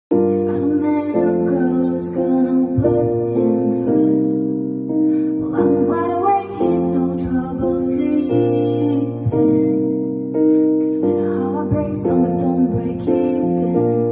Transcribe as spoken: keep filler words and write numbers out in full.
He's finally met a girl who's gonna put him first. Well, I'm wide awake, he's no trouble sleeping. Cause when a heart breaks, no, it don't break even.